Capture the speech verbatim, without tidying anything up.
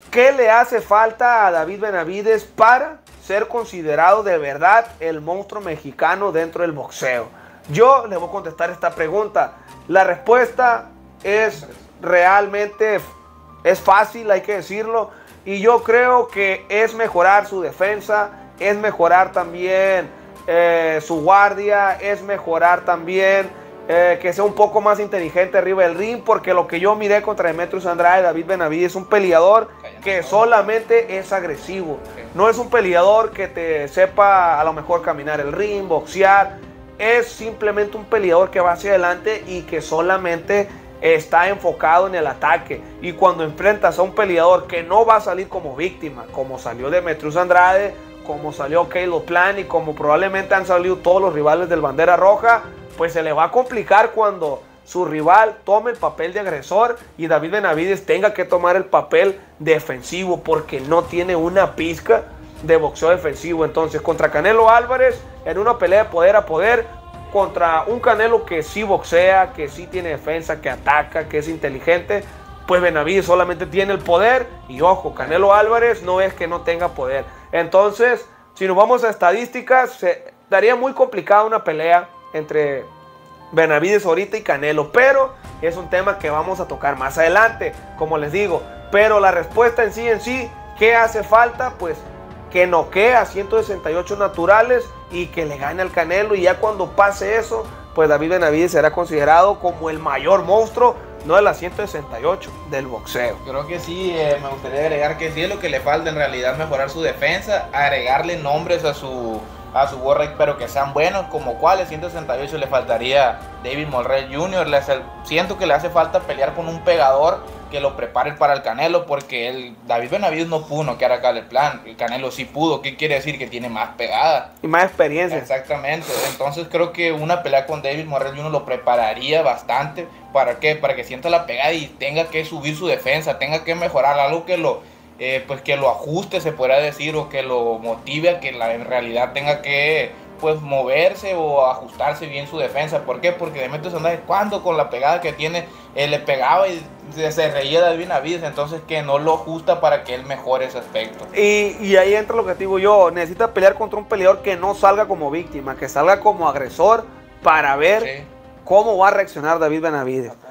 ¿Qué le hace falta a David Benavidez para ser considerado de verdad el monstruo mexicano dentro del boxeo? Yo le voy a contestar esta pregunta. La respuesta es realmente, es fácil, hay que decirlo. Y yo creo que es mejorar su defensa, es mejorar también eh, su guardia, es mejorar también eh, que sea un poco más inteligente arriba del ring, porque lo que yo miré contra Demetrius Andrade, David Benavidez es un peleador que solamente es agresivo. No es un peleador que te sepa a lo mejor caminar el ring, boxear. Es simplemente un peleador que va hacia adelante y que solamente está enfocado en el ataque. Y cuando enfrentas a un peleador que no va a salir como víctima, como salió Demetrius Andrade, como salió Caleb Plant y como probablemente han salido todos los rivales del Bandera Roja, pues se le va a complicar cuando su rival tome el papel de agresor y David Benavidez tenga que tomar el papel defensivo, porque no tiene una pizca de boxeo defensivo. Entonces, contra Canelo Álvarez, en una pelea de poder a poder, contra un Canelo que sí boxea, que sí tiene defensa, que ataca, que es inteligente, pues Benavidez solamente tiene el poder. Y ojo, Canelo Álvarez no es que no tenga poder. Entonces, si nos vamos a estadísticas, se daría muy complicada una pelea entre Benavidez ahorita y Canelo, pero es un tema que vamos a tocar más adelante, como les digo. Pero la respuesta en sí, en sí, ¿qué hace falta? Pues que noquee a ciento sesenta y ocho naturales y que le gane al Canelo, y ya cuando pase eso, pues David Benavidez será considerado como el mayor monstruo, no de las ciento sesenta y ocho, del boxeo. Creo que sí, eh, me gustaría agregar que sí es lo que le falta en realidad, mejorar su defensa, agregarle nombres a su a su Warrior, pero que sean buenos, como cuáles. ciento sesenta y ocho le faltaría David Morrell junior, le hace, siento que le hace falta pelear con un pegador que lo prepare para el Canelo, porque el David Benavidez no pudo noquear a Caleb Plant, el Canelo sí pudo. ¿Qué quiere decir? Que tiene más pegada y más experiencia. Exactamente. Entonces creo que una pelea con David Morrell junior lo prepararía bastante. ¿Para qué? Para que sienta la pegada y tenga que subir su defensa, tenga que mejorar algo que lo eh, pues que lo ajuste, se podría decir, o que lo motive a que la, en realidad tenga que pues moverse o ajustarse bien su defensa. ¿Por qué? Porque Demetrius Andrade, cuando con la pegada que tiene, eh, le pegaba y se, se reía de David Benavidez, entonces que no lo ajusta para que él mejore ese aspecto. Y, y ahí entra lo que digo yo, necesita pelear contra un peleador que no salga como víctima, que salga como agresor, para ver sí. cómo va a reaccionar David Benavidez.